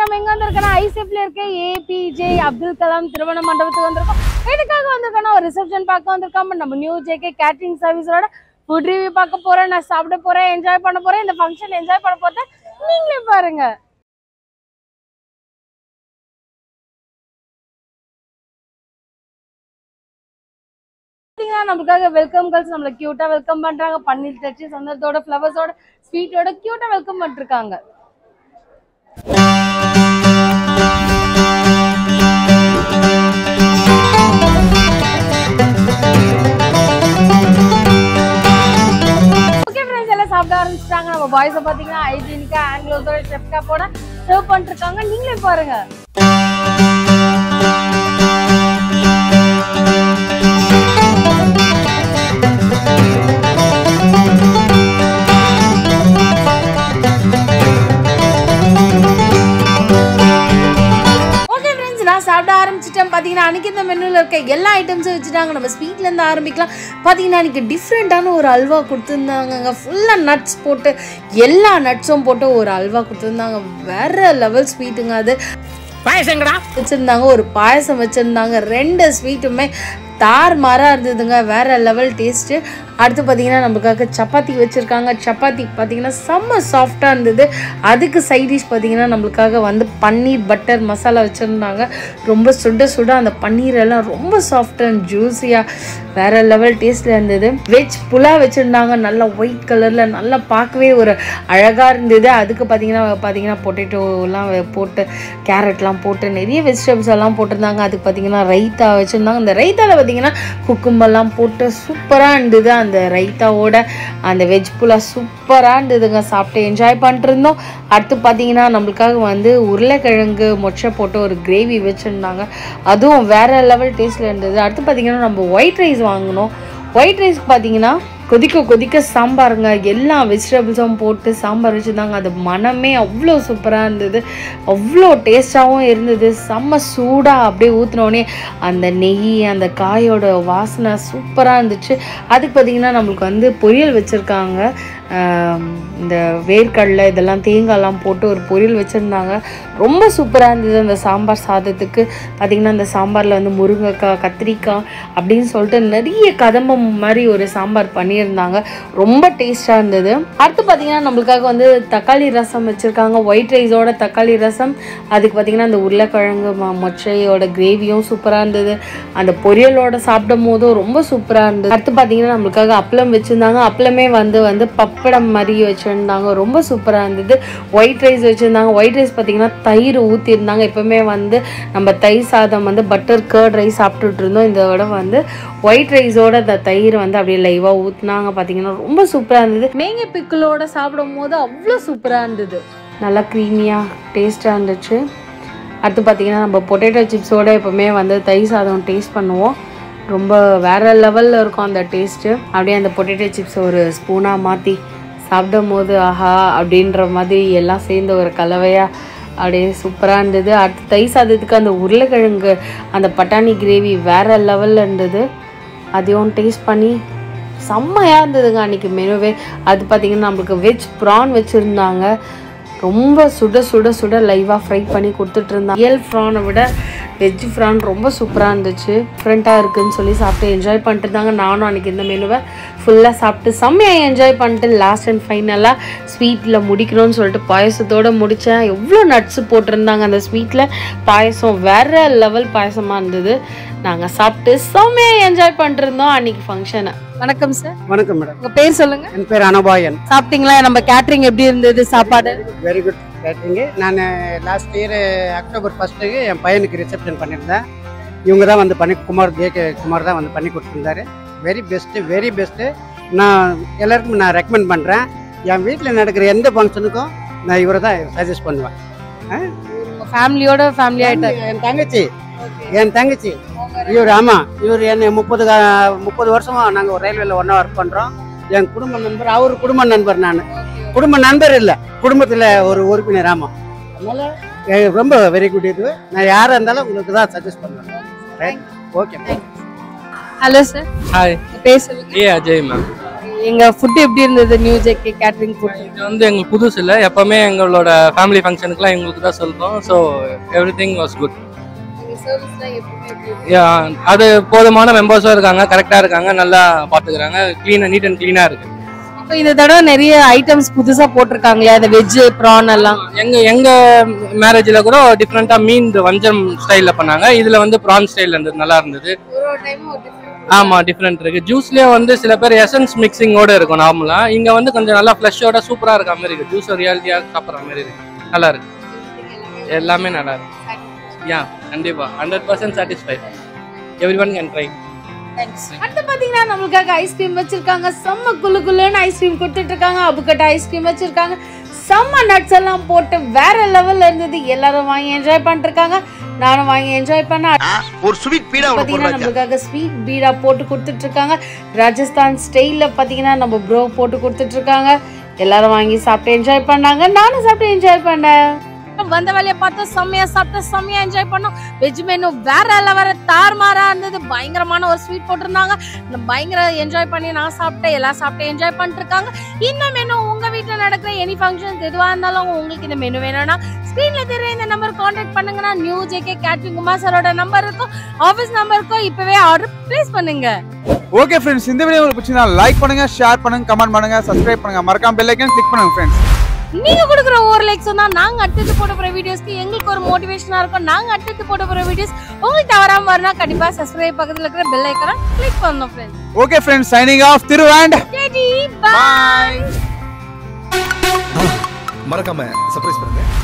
நம்ம எங்க வந்திருக்கோம்னா ஐசிஎஃப்ல இருக்க ஏபிஜே அப்துல் கலாம் திருமண மண்டபத்துக்கு வந்திருக்கோம். எதுக்காக வந்திருக்கோம்னா ஒரு ரிசப்ஷன் பார்க்க வந்திருக்கோம். நம்ம நியூ ஜேகே கேட்டரிங் சர்வீஸோட ஃபுட் ரிவ்யூ பார்க்க போறேன், நான் சாப்பிட போறேன், என்ஜாய் பண்ண போறேன். இந்த ஃபங்க்ஷன் என்ஜாய் பண்ண போறேன், நீங்களே பாருங்க. நமக்காக வெல்கம் கேர்ள்ஸ் நம்மள கியூட்டா வெல்கம் பண்றாங்க. பன்னீர் தச்சு சந்தனத்தோட ஃப்ளவர்ஸோட ஸ்வீட்டோட கியூட்டா வெல்கம் பண்ணிருக்காங்க. ஓகே ஃப்ரெண்ட்ஸ், எல்லாம் சாப்பிட ஆரம்பிச்சிட்டாங்க. நம்ம பாய்ஸை பாத்தீங்கன்னா ஹைஜீனிக்கா ஆங்கிலோஸோட ஷெஃப் கேப்போட சர்வ் பண்ணிட்டு இருக்காங்க. நீங்களே பாருங்க. சாப்பிட ஆரம்பிச்சிட்டேன். பார்த்தீங்கன்னா அன்றைக்கி இந்த மெனுவில் இருக்க எல்லா ஐட்டம்ஸும் வச்சுட்டாங்க. நம்ம ஸ்வீட்லேருந்து ஆரம்பிக்கலாம். பார்த்தீங்கன்னா அன்றைக்கி டிஃப்ரெண்ட்டான ஒரு அல்வா கொடுத்துருந்தாங்க. ஃபுல்லாக நட்ஸ் போட்டு எல்லா நட்ஸும் போட்டு ஒரு அல்வா கொடுத்துருந்தாங்க. வேறு லெவல் ஸ்வீட்டுங்க. அது பாயசங்கடா வச்சுருந்தாங்க. ஒரு பாயசம் வச்சுருந்தாங்க. 2 ஸ்வீட்டுமே தார் மாறாக இருந்ததுங்க. வேறு லெவல் டேஸ்ட்டு. அடுத்து பார்த்திங்கன்னா நம்மளுக்காக சப்பாத்தி வச்சுருக்காங்க. சப்பாத்தி பார்த்திங்கன்னா செம்ம சாஃப்டாக இருந்தது. அதுக்கு சைட் டிஷ் பார்த்திங்கன்னா நம்மளுக்காக வந்து பன்னீர் பட்டர் மசாலா வச்சுருந்தாங்க. ரொம்ப சுட சுட அந்த பன்னீரெல்லாம் ரொம்ப சாஃப்டாக அண்ட் ஜூஸியாக வேறு லெவல் டேஸ்ட்டில் இருந்தது. வெஜ் புலா வச்சுருந்தாங்க. நல்லா ஒயிட் கலரில் நல்லா பார்க்கவே ஒரு அழகாக இருந்தது. அதுக்கு பார்த்திங்கன்னா பொட்டேட்டோலாம் போட்டு கேரட்லாம் போட்டு நிறைய வெஜிடபிள்ஸ் எல்லாம் போட்டிருந்தாங்க. அதுக்கு பார்த்திங்கன்னா ரைத்தா வச்சுருந்தாங்க. அந்த ரைத்தாவில் பார்த்திங்கன்னா குக்கும்பெல்லாம் போட்டு சூப்பராக இருந்தது. அந்த ரைத்தாவோட அந்த வெஜ் புலா சூப்பராக இருந்ததுங்க. சாப்பிட்டு என்ஜாய் பண்ணிட்டு இருந்தோம். அடுத்து பார்த்தீங்கன்னா நம்மளுக்காக வந்து உருளைக்கிழங்கு மொச்சை போட்டு ஒரு கிரேவி வச்சுருந்தாங்க. அதுவும் வேறு லெவல் டேஸ்ட்டில் இருந்தது. அடுத்து பார்த்திங்கன்னா நம்ம ஒயிட் ரைஸ் வாங்கினோம். ஒயிட் ரைஸ்க்கு பார்த்தீங்கன்னா கொதிக்க சாம்பாருங்க. எல்லா வெஜிடபிள்ஸும் போட்டு சாம்பார் வச்சுருந்தாங்க. அது மனமே அவ்வளோ சூப்பராக இருந்தது. அவ்வளோ டேஸ்ட்டாகவும் இருந்தது. செம்ம சூடாக அப்படியே ஊற்றினோடனே அந்த நெய் அந்த காயோட வாசனை சூப்பராக இருந்துச்சு. அதுக்கு பார்த்திங்கன்னா நம்மளுக்கு வந்து பொரியல் வச்சுருக்காங்க. இந்த வேர்க்கடலை இதெல்லாம் தேங்காய்லாம் போட்டு ஒரு பொரியல் வச்சுருந்தாங்க. ரொம்ப சூப்பராக இருந்தது. அந்த சாம்பார் சாதத்துக்கு பார்த்திங்கன்னா அந்த சாம்பாரில் வந்து முருங்கைக்காய் கத்திரிக்காய் அப்படின்னு சொல்லிட்டு நிறைய கதம்பம் மாதிரி ஒரு சாம்பார் பண்ணியிருந்தாங்க. ரொம்ப டேஸ்ட்டாக இருந்தது. அடுத்து பார்த்திங்கன்னா நம்மளுக்காக வந்து தக்காளி ரசம் வச்சுருக்காங்க. ஒயிட் ரைஸோட தக்காளி ரசம். அதுக்கு பார்த்திங்கன்னா அந்த உருளைக்கிழங்கு மொச்சையோட கிரேவியும் சூப்பராக இருந்தது. அந்த பொரியலோட சாப்பிடும் போதும் ரொம்ப சூப்பராக இருந்தது. அடுத்து பார்த்திங்கன்னா நம்மளுக்காக அப்பளம் வச்சுருந்தாங்க. அப்பளமே வந்து பப்படம் மாதிரி வச்சுருந்தாங்க. ரொம்ப சூப்பராக இருந்தது. ஒயிட் ரைஸ் வச்சுருந்தாங்க. ஒயிட் ரைஸ் பார்த்திங்கன்னா தயிர் ஊற்றிருந்தாங்க. எப்போவுமே வந்து நம்ம தயிர் சாதம் வந்து பட்டர் கர்ட் ரைஸ் சாப்பிட்டுட்டு இருந்தோம். இந்த விட வந்து ஒயிட் ரைஸோட அந்த தயிர் வந்து அப்படியே லைவாக ஊற்றினாங்க. பார்த்திங்கன்னா ரொம்ப சூப்பராக இருந்தது. மேங்கை பிக்கிளோட சாப்பிடும் போது அவ்வளோ சூப்பராக இருந்தது. நல்லா க்ரீமியாக டேஸ்ட்டாக இருந்துச்சு. அடுத்து பார்த்திங்கன்னா நம்ம பொட்டேட்டோ சிப்ஸோடு எப்போவுமே வந்து தயிர் சாதம் டேஸ்ட் பண்ணுவோம். ரொம்ப வேறு லெவலில் இருக்கும் அந்த டேஸ்ட்டு. அப்படியே அந்த பொட்டேட்டோ சிப்ஸ் ஒரு ஸ்பூனாக மாற்றி சாப்பிடும் போது ஆஹா அப்படின்ற மாதிரி எல்லாம் சேர்ந்து ஒரு கலவையாக அப்படியே சூப்பராக இருந்தது. அடுத்து தயிர் சாதத்துக்கு அந்த உருளைக்கிழங்கு அந்த பட்டாணி கிரேவி வேறு லெவலில் இருந்தது. அதையும் டேஸ்ட் பண்ணி செம்மையாக இருந்ததுங்க அன்றைக்கி மெனுவே. அது பார்த்திங்கன்னா நம்மளுக்கு வெஜ் ப்ரான் வச்சுருந்தாங்க. ரொம்ப சுட சுட சுட லைவாக ஃப்ரை பண்ணி கொடுத்துட்டு இருந்தாங்க. ரியல் ப்ரானை விட வெஜ் ப்ரான் ரொம்ப சூப்பராக இருந்துச்சு. டிஃப்ரெண்ட்டாக இருக்குதுன்னு சொல்லி சாப்பிட்டு என்ஜாய் பண்ணிட்டு இருந்தாங்க. நானும் அன்றைக்கி இந்த மெனுவை ஃபுல்லாக சாப்பிட்டு செம்மையாக என்ஜாய் பண்ணிட்டு லாஸ்ட் அண்ட் ஃபைனலாக ஸ்வீட்டில் முடிக்கணும்னு சொல்லிட்டு பாயசத்தோடு முடித்தேன். எவ்வளோ நட்ஸு போட்டிருந்தாங்க அந்த ஸ்வீட்டில். பாயசம் வேறு லெவல் பாயசமாக இருந்தது. நாங்கள் சாப்பிட்டு செம்மையாக என்ஜாய் பண்ணிட்டு இருந்தோம் அன்றைக்கி ஃபங்க்ஷனை. வணக்கம் சார். வணக்கம் மேடம். உங்கள் பேர் சொல்லுங்க. என் பேர் அனபாயன். சாப்பிட்டீங்களா? நம்ம கேட்டரிங் எப்படி இருந்தது சாப்பாடு? Very good catering. நான் லாஸ்ட் இயர் அக்டோபர் 1 என் பையனுக்கு ரிசப்ஷன் பண்ணியிருந்தேன். இவங்க தான் வந்து குமார் G.A.A குமார் தான் வந்து பண்ணி கொடுத்துருந்தாரு. Very best. நான் எல்லாருக்கும் நான் ரெக்கமெண்ட் பண்ணுறேன். என் வீட்டில் நடக்கிற எந்த ஃபங்க்ஷனுக்கும் நான் இவரை தான் சஜஸ்ட் பண்ணுவேன். ஃபேமிலியாயிட்டு என் தங்கச்சி இவர். ஆமாம், இவர் என்ன 30 வருஷமாக நாங்கள் ஒரு ரயில்வேல ஒன்றா ஒர்க் பண்ணுறோம். என் குடும்ப நண்பர், அவர் குடும்ப நண்பர். நான் குடும்ப நண்பர் இல்லை, குடும்பத்தில் ஒரு உறுப்பினர். ஆமாம், அதனால் ரொம்ப வெரி குட். இது நான் யாராக இருந்தாலும் உங்களுக்கு தான் சஜஸ்ட் பண்ணுவேன். Right, okay. Hello sir. Hi, பேர் சொல்லுங்க. அஜய் மேம். எங்க ஃபுட் எப்படி இருந்தது நியூ ஜே.கே கேட்டரிங் ஃபுட்? இது வந்து எங்களுக்கு புதுசு இல்லை, எப்பவுமே எங்களோட ஃபேமிலி ஃபங்க்ஷனுக்குலாம் எங்களுக்கு தான் சொல்கிறோம். So everything was good. அது போதுமான மெம்பர்ஸும் இருக்காங்க, கரெக்டாக இருக்காங்க, நல்லா பார்த்துக்கிறாங்க, நீட் அண்ட் க்ளீனாக இருக்கு. இப்போ இந்த தடவை நிறைய ஐட்டம்ஸ் புதுசா போட்டிருக்காங்களே, அந்த வெஜ் ப்ரான் எல்லாம். எங்க மேரேஜ்ல கூட டிஃப்ரெண்டா மீன் வஞ்சம் ஸ்டைல்ல பண்ணாங்க, இதுல வந்து ப்ரான் ஸ்டைல் இருந்தது, நல்லா இருந்தது. ஆமா, டிஃப்ரெண்ட் இருக்கு. ஜூஸ்லயே வந்து சில பேர் எசன்ஸ் மிக்சிங்கோட இருக்கும் நார்மலா, இங்க வந்து கொஞ்சம் நல்லா ஃப்ளஷோட சூப்பரா இருக்க மாதிரி இருக்கு. ஜூஸ் ரியாலிட்டியா சாப்பிட்ற மாதிரி இருக்கு, நல்லா இருக்கு, எல்லாமே நல்லா இருக்கு. யா, கண்டிப்பா 100% சாட்டிஸ்ஃபைட். Everyone can try. அடுத்து பாத்தீங்கன்னா நம்மளுக்காக ஐஸ்கிரீம் வச்சிருக்காங்க. செம்ம குளு குளுன்னு ஐஸ்கிரீம் கொடுத்துட்டு இருக்காங்க. அபுக்கட்ட ஐஸ்கிரீம் வச்சிருக்காங்க. செம்ம நட்ஸ் எல்லாம் போட்டு வேற லெவல்ல இருந்தது. எல்லாரும் வாங்கி என்ஜாய் பண்ணிட்டு இருக்காங்க. நானும் வாங்கி என்ஜாய் பண்ண. ஒரு ஸ்வீட் பீடா பாத்தீங்கன்னா நம்மளுக்காக ஸ்வீட் பீடா போட்டு கொடுத்துட்டு இருக்காங்க. ராஜஸ்தான் ஸ்டைல்ல பாத்தீங்கன்னா நம்ம ப்ரோ போட்டு கொடுத்துட்டு இருக்காங்க. எல்லாரும் வாங்கி சாப்பிட்டு என்ஜாய் பண்ணாங்க. நானும் சாப்பிட்டு என்ஜாய் பண்ணேன். வந்த வேலையை பார்த்து செம்மையா சாப்பிட்டு செம்மையா என்ஜாய் பண்ணோம். வெஜ் மெனு வேற தாறுமாறா இருந்தது. பயங்கரமான ஒரு ஸ்வீட் போட்டிருந்தாங்க. பயங்கர என்ஜாய் பண்ணி நான் சாப்பிட்டேன், எல்லாம் சாப்பிட்டு என்ஜாய் பண்ணிட்டு இருக்காங்க. இந்த மெனு உங்க வீட்டுல நடக்கிற எனி ஃபங்க்ஷன் எதுவா இருந்தாலும் உங்களுக்கு இந்த மெனு வேணும்னா ஸ்கிரீன்ல தெரிய இந்த நம்பர் கான்டாக்ட் பண்ணுங்கன்னா நியூ ஜே.கே கேட்டரிங் குமார் சாரோட நம்பர் இருக்கும், ஆபீஸ் நம்பர் இருக்கும். இப்பவே ஆர்டர் பிளேஸ் பண்ணுங்க. ஓகே ஃப்ரெண்ட்ஸ், இந்த வீடியோ உங்களுக்கு பிடிச்சிருந்தா லைக் பண்ணுங்க, ஷேர் பண்ணுங்க, கமெண்ட் பண்ணுங்க, சப்ஸ்கிரைப் பண்ணுங்க, மறக்காம பெல் ஐகான் கிளிக் பண்ணுங்க ஃப்ரெண்ட்ஸ். நீங்க கொடுக்குற ஒரு லைக்ஸ் தான் நாங்க அடுத்து போட போற வீடியோஸ்க்கு எங்களுக்கு ஒரு மோட்டிவேஷனா இருக்கும். நாங்க அடுத்து போட போற வீடியோஸ் உங்களுக்கு தவறாம வரனா கண்டிப்பா சப்ஸ்கிரைப் பக்கத்துல இருக்கிற பெல் ஐகானை கிளிக் பண்ணனும் friends. Okay friends, signing off Thiru and JD bye. மறக்காம சர்ப்ரைஸ் பண்ணுங்க.